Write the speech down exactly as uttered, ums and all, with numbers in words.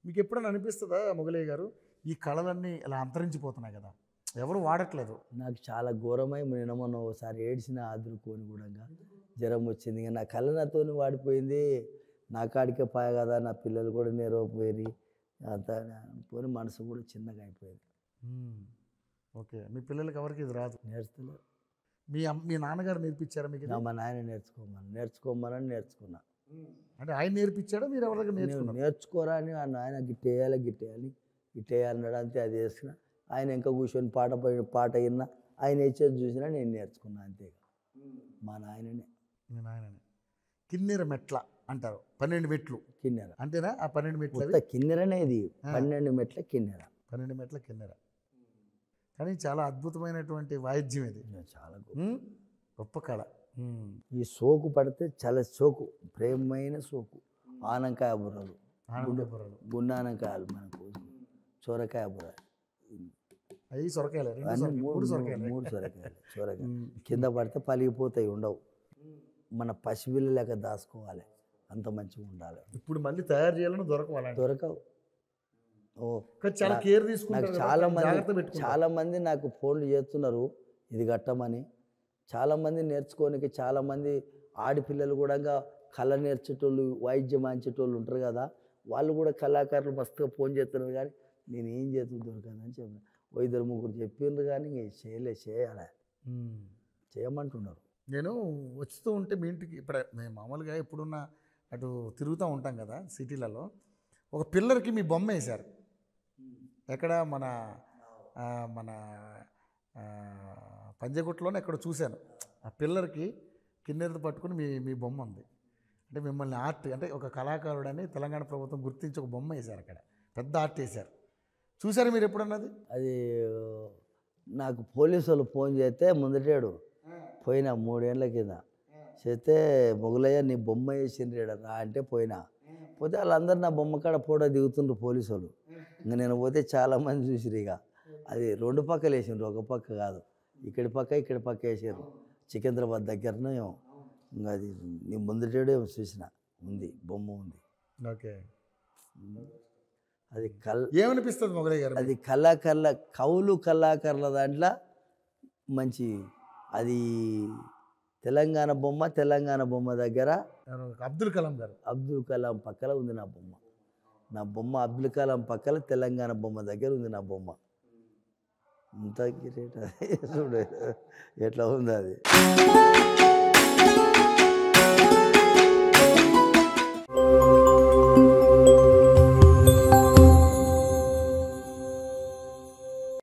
మీకు ఎప్పుడైనా అనిపిస్తుందా మొగలయ్య గారు ఈ కళలన్నీ ఇలా అంతరించిపోతున్నాయి కదా, ఎవరు వాడట్లేదు? నాకు చాలా ఘోరమై నేను మొన్న ఒకసారి ఏడ్చిన ఆదురుకొని కూడా జ్వరం వచ్చింది. ఇక నా కళ్ళ నాతో వాడిపోయింది. నా కాడికే పాయ కదా, నా పిల్లలు కూడా నేరవపోయి అంత పోని మనసు కూడా చిన్నగా అయిపోయింది. ఓకే, మీ పిల్లలకి ఎవరికి ఇది రాదు? నేర్చుకోలేదు. మీ అమ్మ మీ నాన్నగారు నేర్పించారా మీకు? మా నాయన నేర్చుకోమని నేర్చుకోమని నేర్చుకున్నా. అంటే ఆయన నేర్పించాడా, మీరు ఎవరి దగ్గర నేర్చుకున్నారు? నేర్చుకోరా అని ఆ నాయన గిట్టేయాలి గిట్టేయాలి గిట్టేయాలన్నాడు, అంతే అది వేసుకున్నా. ఆయన ఇంకా కూర్చొని పాట పాట విన్నా, ఆయన ఇచ్చేది చూసినా నేను నేర్చుకున్నా అంతేగా. మా నాయననే. మీ నాయననే. కిన్నెర మెట్ల అంటారు, పన్నెండు మెట్లు. కిన్నెర అంతేనా? ఆ పన్నెండు మెట్లు కిన్నెరనే, ఇది పన్నెండు మెట్ల కిన్నెర. పన్నెండు మెట్ల కిన్నెర. కానీ చాలా అద్భుతమైనటువంటి వాయిద్యం ఇది, చాలా గొప్ప కళ. ఈ సోకు పడితే చాలా సోకు, ప్రేమైన సోకు. ఆనంకాయ బుర్రలు, బుర్రలు, గున్నానంకాయలు, మనకు సొరకాయ బుర్ర, అవి సొరకాయలు, మూడు సొరకాయలు. మూడు సొరకాయలు సొరకాయ కింద పడితే పలిగిపోతాయి, ఉండవు. మన పసిపిల్ల లెక్క దాచుకోవాలి, అంత మంచిగా ఉండాలి. ఇప్పుడు మళ్ళీ తయారు చేయాలని దొరకవాలి, దొరకవు. ఓ చాలా కేర్ తీసుకుంటారు. చాలా మంది చాలా మంది నాకు ఫోన్లు చేస్తున్నారు ఇది కట్టమని. చాలామంది నేర్చుకోనికి, చాలామంది ఆడపిల్లలు కూడా కళ నేర్చేటోళ్ళు, వాయిద్యం వాయించేటోళ్ళు ఉంటారు కదా, వాళ్ళు కూడా కళాకారులు మస్తుగా ఫోన్ చేస్తున్నారు. కానీ నేను ఏం చేతులు దొరకదని చెప్పిన. ఓ ఇద్దరు ముగ్గురు చెప్పిండ్రు కానీ చేయలే, చేయాలి చేయమంటున్నారు. నేను వస్తూ ఉంటే మీ ఇంటికి, ఇప్పుడు మేము మామూలుగా ఎప్పుడున్న అటు తిరుగుతూ ఉంటాం కదా సిటీలలో, ఒక పిల్లర్కి మీ బొమ్మ వేశారు. ఎక్కడ మన మన పంజగుట్టలోనే ఎక్కడ చూశాను. ఆ పిల్లర్కి కిన్నెరది పట్టుకుని మీ మీ బొమ్మ ఉంది. అంటే మిమ్మల్ని ఆర్ట్, అంటే ఒక కళాకారుడని తెలంగాణ ప్రభుత్వం గుర్తించి ఒక బొమ్మ వేశారు, అక్కడ పెద్ద ఆర్ట్ వేశారు. చూసారు మీరు ఎప్పుడన్నది? అది నాకు పోలీసు వాళ్ళు ఫోన్ చేస్తే ముందటేడు పోయినా, మూడేళ్ల కింద చేస్తే, మొగలయ్య నీ బొమ్మ వేసిండ్రు రా అంటే పోయినా. పోతే వాళ్ళందరూ నా బొమ్మ కాడ ఫోటో దిగుతుండ్రు పోలీసు వాళ్ళు. ఇంకా నేను పోతే చాలామంది చూసిరు. ఇక అది రెండు పక్కలు వేసిండ్రు, ఒక పక్క కాదు, ఇక్కడి పక్క ఇక్కడి పక్క వేసారు. సికింద్రాబాద్ దగ్గరనే ఇంకా అది నీ ముందటేడే చూసిన ఉంది, బొమ్మ ఉంది. ఓకే, అది కల్ ఏమనిపిస్తుంది మొగలయ్య గారు? అది కళాకారుల, కవులు కళాకారుల దాంట్లో మంచి, అది తెలంగాణ బొమ్మ. తెలంగాణ బొమ్మ దగ్గర అబ్దుల్ కలాం గారు, అబ్దుల్ కలాం పక్కన ఉంది నా బొమ్మ. నా బొమ్మ అబ్దుల్ కలాం పక్కన తెలంగాణ బొమ్మ దగ్గర ఉంది నా బొమ్మ. అంత గ్రేట్ అది, చూడు ఎట్లా ఉంది అది.